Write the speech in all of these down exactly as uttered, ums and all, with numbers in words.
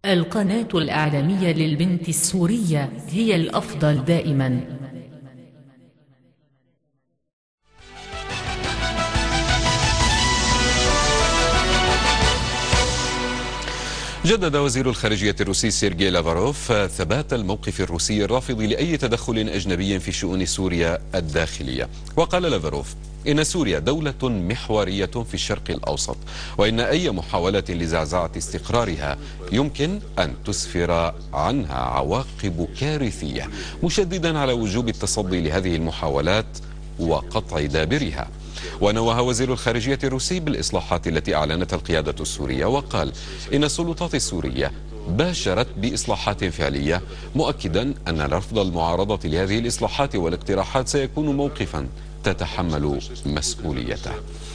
القناة الإعلامية للبنت السورية هي الأفضل دائما. جدد وزير الخارجية الروسي سيرجي لافاروف ثبات الموقف الروسي الرافض لأي تدخل أجنبي في شؤون سوريا الداخلية. وقال لافاروف إن سوريا دولة محورية في الشرق الأوسط، وإن أي محاولة لزعزعة استقرارها يمكن أن تسفر عنها عواقب كارثية، مشددا على وجوب التصدي لهذه المحاولات وقطع دابرها. ونوه وزير الخارجية الروسي بالإصلاحات التي أعلنتها القيادة السورية، وقال إن السلطات السورية باشرت بإصلاحات فعلية، مؤكدا أن رفض المعارضة لهذه الإصلاحات والاقتراحات سيكون موقفا تتحمل مسؤوليته.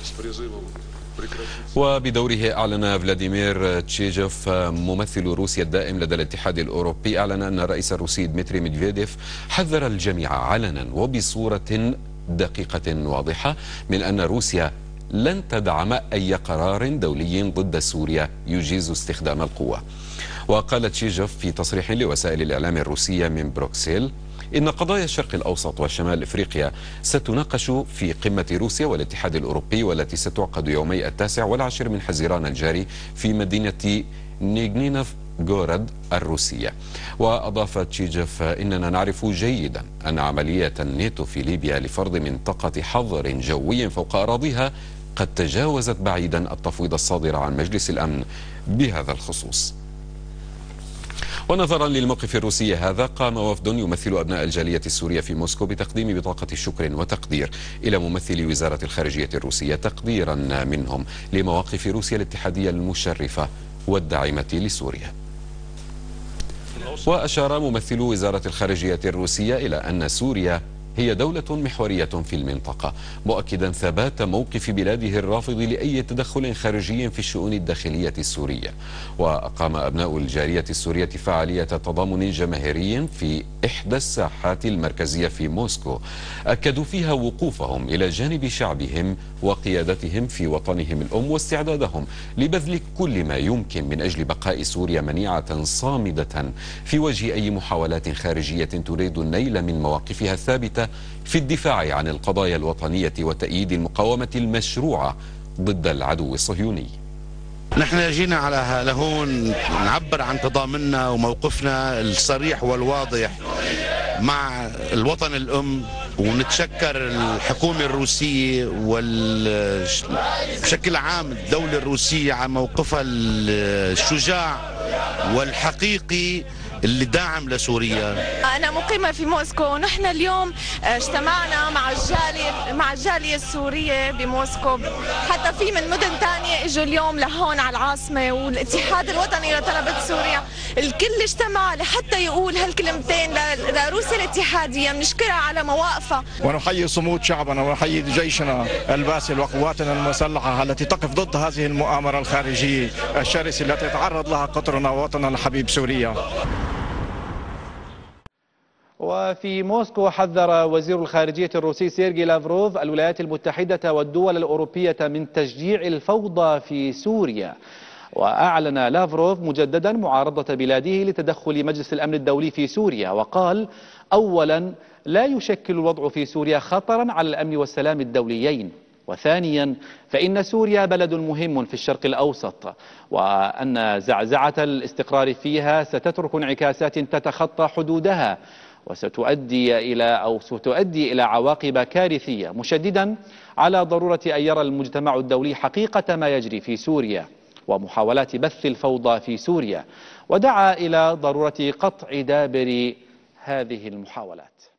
وبدوره أعلن فلاديمير تشيجوف ممثل روسيا الدائم لدى الاتحاد الأوروبي أعلن أن الرئيس الروسي ديمتري ميدفيديف حذر الجميع علنا وبصورة دقيقة واضحة من أن روسيا لن تدعم أي قرار دولي ضد سوريا يجيز استخدام القوة. وقال تشيجوف في تصريح لوسائل الإعلام الروسية من بروكسل إن قضايا الشرق الأوسط وشمال إفريقيا ستناقش في قمة روسيا والاتحاد الأوروبي والتي ستعقد يومي التاسع والعاشر من حزيران الجاري في مدينة نيغنينوف غورد الروسية. وأضاف تشيجوف إننا نعرف جيدا أن عملية الناتو في ليبيا لفرض منطقة حظر جوي فوق أراضيها قد تجاوزت بعيدا التفويض الصادر عن مجلس الأمن بهذا الخصوص. ونظرا للموقف الروسي هذا قام وفد يمثل أبناء الجالية السورية في موسكو بتقديم بطاقة شكر وتقدير إلى ممثل وزارة الخارجية الروسية تقديرا منهم لمواقف روسيا الاتحادية المشرفة والداعمة لسوريا. وأشار ممثل وزارة الخارجية الروسية إلى أن سوريا هي دولة محورية في المنطقة، مؤكدا ثبات موقف بلاده الرافض لأي تدخل خارجي في الشؤون الداخلية السورية. وأقام أبناء الجالية السورية فعالية تضامن جماهيري في إحدى الساحات المركزية في موسكو، أكدوا فيها وقوفهم إلى جانب شعبهم وقيادتهم في وطنهم الأم، واستعدادهم لبذل كل ما يمكن من أجل بقاء سوريا منيعة صامدة في وجه أي محاولات خارجية تريد النيل من مواقفها الثابتة في الدفاع عن القضايا الوطنية وتأييد المقاومة المشروعة ضد العدو الصهيوني. نحن جينا على لهون نعبر عن تضامننا وموقفنا الصريح والواضح مع الوطن الأم، ونتشكر الحكومة الروسية وبشكل عام الدولة الروسية على موقفها الشجاع والحقيقي اللي داعم لسوريا. أنا مقيمة في موسكو، ونحن اليوم اجتمعنا مع الجالية مع الجالية السورية بموسكو، حتى في من مدن ثانية اجوا اليوم لهون على العاصمة، والاتحاد الوطني لطلبة سوريا الكل اجتمع لحتى يقول هالكلمتين لروسيا الاتحادية، بنشكرها على مواقفها. ونحيي صمود شعبنا ونحيي جيشنا الباسل وقواتنا المسلحة التي تقف ضد هذه المؤامرة الخارجية الشرسة التي يتعرض لها قطرنا ووطننا الحبيب سوريا. وفي موسكو حذر وزير الخارجية الروسي سيرجي لافروف الولايات المتحدة والدول الأوروبية من تشجيع الفوضى في سوريا. وأعلن لافروف مجددا معارضة بلاده لتدخل مجلس الأمن الدولي في سوريا، وقال: أولا، لا يشكل الوضع في سوريا خطرا على الأمن والسلام الدوليين، وثانيا فإن سوريا بلد مهم في الشرق الأوسط، وأن زعزعة الاستقرار فيها ستترك انعكاسات تتخطى حدودها وستؤدي إلى أو ستؤدي إلى عواقب كارثية، مشددا على ضرورة أن يرى المجتمع الدولي حقيقة ما يجري في سوريا ومحاولات بث الفوضى في سوريا، ودعا إلى ضرورة قطع دابر هذه المحاولات.